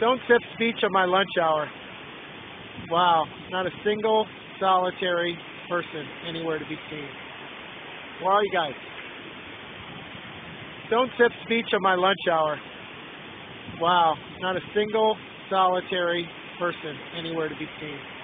Don't sip speech on my lunch hour. Wow, not a single solitary person anywhere to be seen. Where are you guys? Don't sip speech on my lunch hour. Wow, not a single solitary person anywhere to be seen.